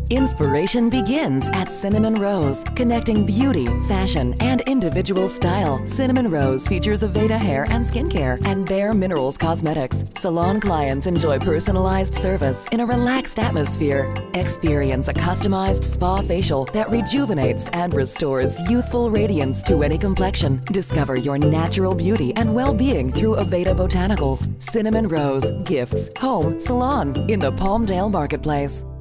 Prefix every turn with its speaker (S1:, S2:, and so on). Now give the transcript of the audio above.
S1: Inspiration begins at Cinnamon Rose, connecting beauty, fashion, and individual style. Cinnamon Rose features Aveda hair and skincare and Bare Minerals cosmetics. Salon clients enjoy personalized service in a relaxed atmosphere. Experience a customized spa facial that rejuvenates and restores youthful radiance to any complexion. Discover your natural beauty and well-being through Aveda Botanicals. Cinnamon Rose, gifts, home, salon in the Palmdale Marketplace.